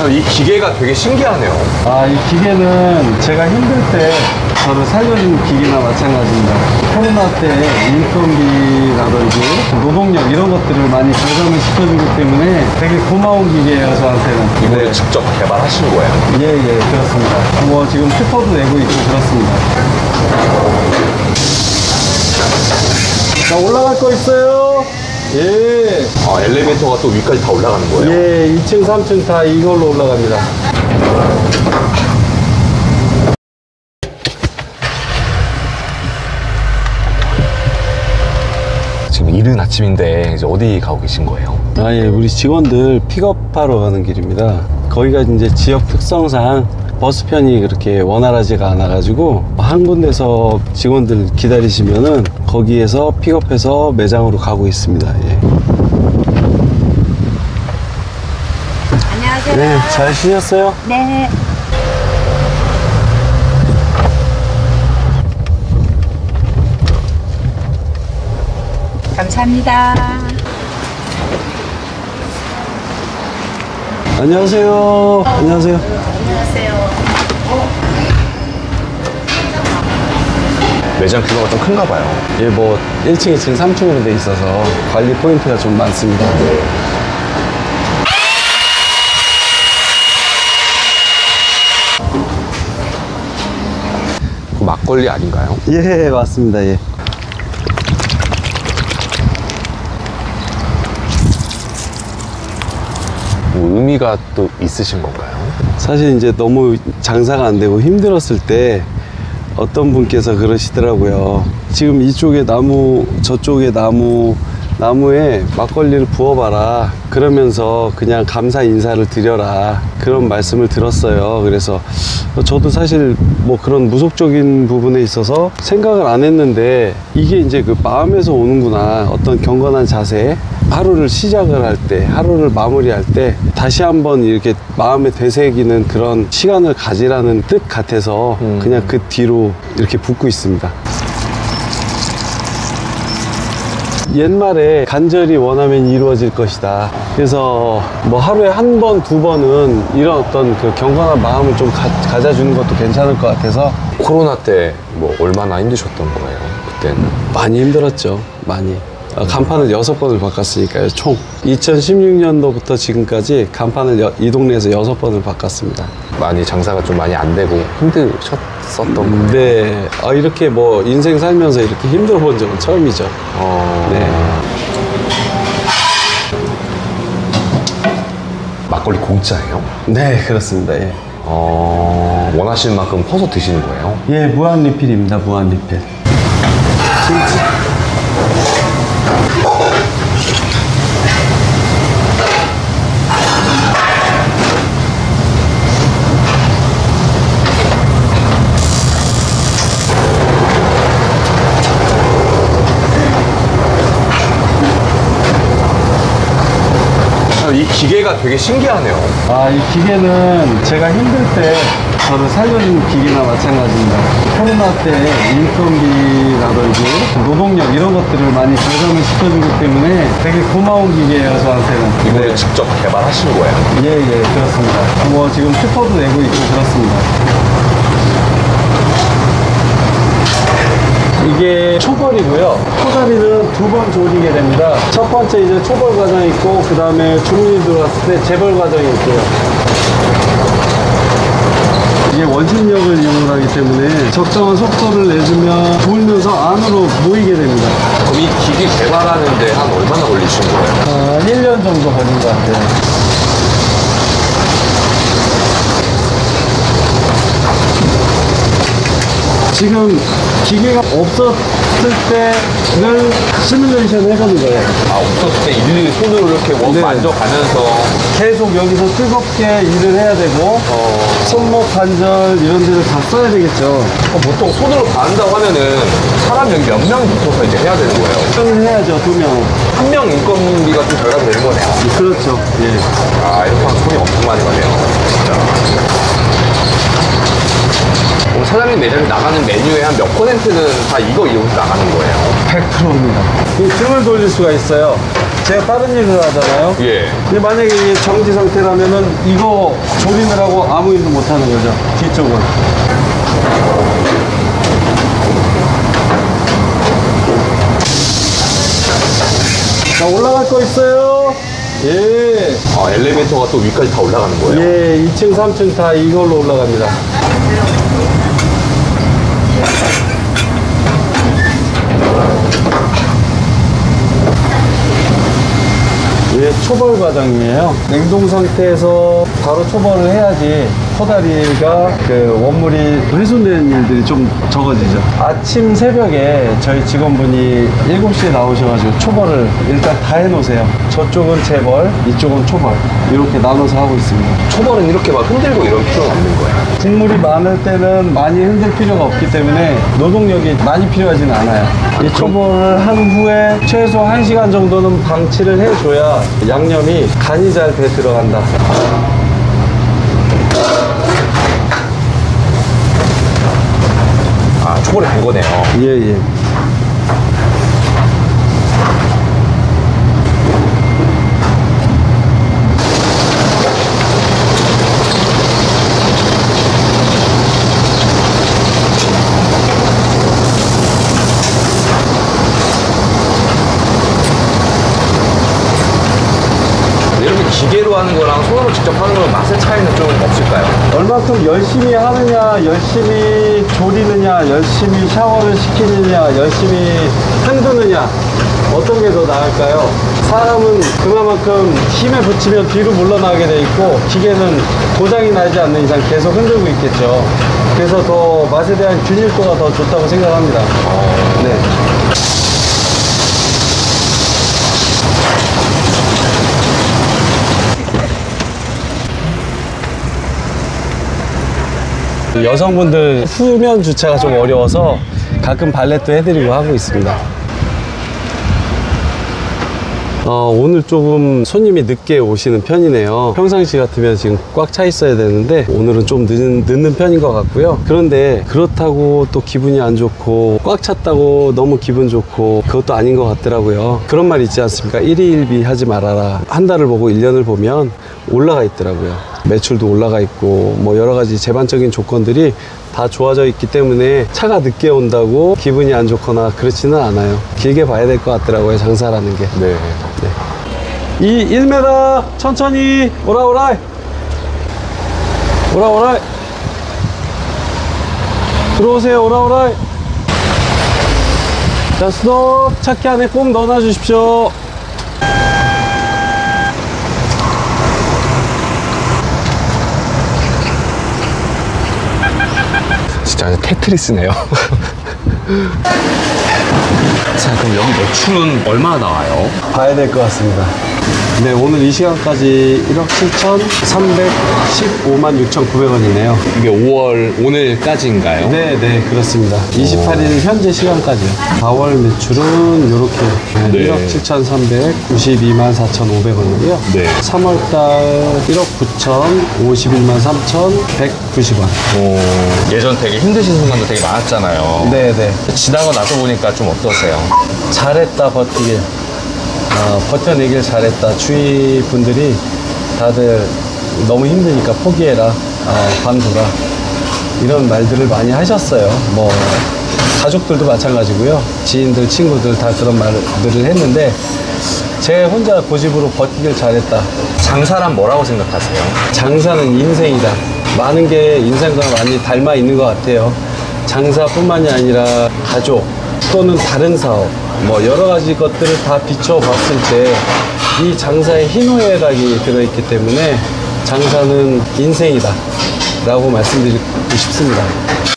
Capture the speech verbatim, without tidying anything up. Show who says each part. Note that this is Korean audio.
Speaker 1: 이 기계가 되게 신기하네요.
Speaker 2: 아, 이 기계는 제가 힘들 때 저를 살려준 기계나 마찬가지입니다. 코로나 때 인건비라든지 노동력 이런 것들을 많이 절감을 시켜주기 때문에 되게 고마운 기계예요, 저한테는.
Speaker 1: 이거를
Speaker 2: 네.
Speaker 1: 직접 개발하신 거예요?
Speaker 2: 예, 예, 그렇습니다. 뭐 지금 슈퍼도 내고 있고 그렇습니다. 자, 올라갈 거 있어요? 예.
Speaker 1: 아, 엘리베이터가 또 위까지 다 올라가는 거예요?
Speaker 2: 예, 이 층, 삼 층 다 이걸로 올라갑니다.
Speaker 1: 지금 이른 아침인데 이제 어디 가고 계신 거예요?
Speaker 2: 아, 예, 우리 직원들 픽업하러 가는 길입니다. 거기가 이제 지역 특성상 버스편이 그렇게 원활하지가 않아 가지고 한 군데서 직원들 기다리시면은 거기에서 픽업해서 매장으로 가고 있습니다. 예.
Speaker 3: 안녕하세요.
Speaker 2: 네, 잘 쉬셨어요?
Speaker 3: 네. 감사합니다.
Speaker 2: 안녕하세요. 안녕하세요.
Speaker 3: 안녕하세요.
Speaker 1: 매장 규모가 좀 큰가 봐요.
Speaker 2: 예, 뭐 일 층, 이 층, 삼 층으로 돼 있어서 관리 포인트가 좀 많습니다.
Speaker 1: 그 막걸리 아닌가요?
Speaker 2: 예, 맞습니다. 예.
Speaker 1: 뭐 의미가 또 있으신 건가요?
Speaker 2: 사실 이제 너무 장사가 안 되고 힘들었을 때 어떤 분께서 그러시더라고요. 지금 이쪽에 나무, 저쪽에 나무, 나무에 막걸리를 부어봐라. 그러면서 그냥 감사 인사를 드려라. 그런 말씀을 들었어요. 그래서 저도 사실 뭐 그런 무속적인 부분에 있어서 생각을 안 했는데 이게 이제 그 마음에서 오는구나. 어떤 경건한 자세. 하루를 시작을 할 때, 하루를 마무리할 때 다시 한번 이렇게 마음에 되새기는 그런 시간을 가지라는 뜻 같아서 음. 그냥 그 뒤로 이렇게 붙고 있습니다. 옛말에 간절히 원하면 이루어질 것이다. 그래서 뭐 하루에 한 번, 두 번은 이런 어떤 그 경건한 마음을 좀 가, 가져주는 것도 괜찮을 것 같아서.
Speaker 1: 코로나 때 뭐 얼마나 힘드셨던 거예요? 그때는?
Speaker 2: 많이 힘들었죠. 많이. 간판을 여섯 번을 바꿨으니까요, 총. 이천십육 년도부터 지금까지 간판을 여, 이 동네에서 여섯 번을 바꿨습니다.
Speaker 1: 많이 장사가 좀 많이 안 되고 힘드셨었던 거예요?
Speaker 2: 네. 아, 이렇게 뭐 인생 살면서 이렇게 힘들어 본 적은 처음이죠.
Speaker 1: 어...
Speaker 2: 네.
Speaker 1: 막걸리 공짜예요?
Speaker 2: 네, 그렇습니다. 예.
Speaker 1: 어... 원하시는 만큼 퍼서 드시는 거예요?
Speaker 2: 예, 무한 리필입니다. 무한 리필. 진짜.
Speaker 1: 이 기계가 되게 신기하네요.
Speaker 2: 아, 이 기계는 제가 힘들 때 저를 살려준 기계나 마찬가지입니다. 코로나 때 인건비라든지 노동력 이런 것들을 많이 절감을 시켜주기 때문에 되게 고마운 기계예요, 저한테는.
Speaker 1: 이거를
Speaker 2: 네.
Speaker 1: 직접 개발하신 거예요?
Speaker 2: 예, 예, 그렇습니다. 뭐 지금 슈퍼도 내고 있고 그렇습니다. 이게 초벌이고요. 초다리는 두 번 조리게 됩니다. 첫 번째 이제 초벌 과정이 있고, 그 다음에 주문이 들어왔을 때 재벌 과정이 있고요. 이게 원심력을 이용을 하기 때문에 적정한 속도를 내주면 돌면서 안으로 모이게 됩니다.
Speaker 1: 그럼 이 기기 개발하는데 한 얼마나 걸리신 거예요?
Speaker 2: 아, 일 년 정도 걸린 것 같아요. 지금 기계가 없었을 때를 시뮬레이션 해보는 거예요.
Speaker 1: 아, 없었을 때 일일이 손으로 이렇게 원
Speaker 2: 네.
Speaker 1: 만져가면서
Speaker 2: 계속 여기서 뜨겁게 일을 해야 되고
Speaker 1: 어...
Speaker 2: 손목 관절 이런 데를 다 써야 되겠죠.
Speaker 1: 어, 보통 손으로 바른다고 하면은 사람 여기 몇 명 붙어서 이제 해야 되는 거예요?
Speaker 2: 을 해야죠, 두 명.
Speaker 1: 한 명 인건비가 좀 절감이 되는 거네요.
Speaker 2: 그렇죠. 예.
Speaker 1: 아, 이렇게 하면 손이 엄청 많이 가네요. 진짜. 그럼 사장님 매장에 나가는 메뉴의 한 몇 퍼센트는 다 이거 이용해서 나가는 거예요?
Speaker 2: 백 퍼센트입니다. 이 등을 돌릴 수가 있어요. 제가 다른 일을 하잖아요.
Speaker 1: 예.
Speaker 2: 근데 만약에 이게 정지 상태라면은 이거 조리느라고 아무 일도 못 하는 거죠. 뒤쪽은. 자, 올라갈 거 있어요. 예.
Speaker 1: 아, 엘리베이터가 또 위까지 다 올라가는 거예요?
Speaker 2: 예, 이 층, 삼 층 다 이걸로 올라갑니다. 이게 초벌 과정이에요. 냉동 상태에서 바로 초벌을 해야지 코다리가 그 원물이 훼손되는 일들이 좀 적어지죠. 아침 새벽에 저희 직원분이 일곱 시에 나오셔가지고 초벌을 일단 다 해놓으세요. 저쪽은 재벌, 이쪽은 초벌. 이렇게 나눠서 하고 있습니다.
Speaker 1: 초벌은 이렇게 막 흔들고 이런 필요는 없는 거예요?
Speaker 2: 국물이 많을 때는 많이 흔들 필요가 없기 때문에 노동력이 많이 필요하지는 않아요. 이 초벌을 한 후에 최소 한 시간 정도는 방치를 해줘야 양념이 간이 잘 배 들어간다.
Speaker 1: 아, 초벌이 된 거네요.
Speaker 2: 예, 예.
Speaker 1: 이렇게 기계로 하는 거랑 손으로 직접 하는 거랑 맛의 차이는 좀 없을까요?
Speaker 2: 얼마큼 열심히 하느냐, 열심히 조리느냐, 열심히 샤워를 시키느냐, 열심히 흔드느냐, 어떤 게 더 나을까요? 사람은 그만큼 힘에 붙이면 뒤로 물러나게 돼 있고, 기계는 고장이 나지 않는 이상 계속 흔들고 있겠죠. 그래서 더 맛에 대한 균일도가 더 좋다고 생각합니다.
Speaker 1: 어...
Speaker 2: 네. 여성분들 수면 주차가 좀 어려워서 가끔 발렛도 해드리고 하고 있습니다. 어, 오늘 조금 손님이 늦게 오시는 편이네요. 평상시 같으면 지금 꽉 차 있어야 되는데 오늘은 좀 늦는, 늦는 편인 것 같고요. 그런데 그렇다고 또 기분이 안 좋고 꽉 찼다고 너무 기분 좋고 그것도 아닌 것 같더라고요. 그런 말 있지 않습니까? 일희일비 하지 말아라. 한 달을 보고 일 년을 보면 올라가 있더라고요. 매출도 올라가 있고 뭐 여러 가지 제반적인 조건들이 다 좋아져 있기 때문에 차가 늦게 온다고 기분이 안 좋거나 그렇지는 않아요. 길게 봐야 될 것 같더라고요, 장사라는 게.
Speaker 1: 네.
Speaker 2: 네. 이 일 미터 천천히 오라 오라 오라 오라 들어오세요. 오라 오라. 자, 스톱. 차키 안에 꼭 넣어놔 주십시오.
Speaker 1: 진짜 테트리스네요. 자, 그럼 여기 매출은 얼마나 나와요?
Speaker 2: 봐야 될 것 같습니다. 네, 오늘 이 시간까지 일억 칠천삼백십오만 육천구백 원이네요.
Speaker 1: 이게 오월 오늘까지인가요?
Speaker 2: 네, 네, 그렇습니다. 이십팔 일 현재 시간까지요. 사월 매출은 이렇게
Speaker 1: 네.
Speaker 2: 일억 칠천삼백구십이만 사천오백 원이고요.
Speaker 1: 네.
Speaker 2: 삼월달 일억 구천오십일만 삼천백구십 원.
Speaker 1: 오, 예전 되게 힘드신 순간도 되게 많았잖아요.
Speaker 2: 네, 네.
Speaker 1: 지나고 나서 보니까 좀 어떠세요?
Speaker 2: 잘했다, 버티길. 어, 버텨내길 잘했다. 주위 분들이 다들 너무 힘드니까 포기해라, 어, 관둬라, 이런 말들을 많이 하셨어요. 뭐 가족들도 마찬가지고요. 지인들, 친구들 다 그런 말들을 했는데 제 혼자 고집으로 버티길 잘했다.
Speaker 1: 장사란 뭐라고 생각하세요?
Speaker 2: 장사는 인생이다. 많은 게 인생과 많이 닮아 있는 것 같아요. 장사뿐만이 아니라 가족 또는 다른 사업, 뭐 여러 가지 것들을 다 비춰봤을 때 이 장사에 희노애락이 들어있기 때문에 장사는 인생이다 라고 말씀드리고 싶습니다.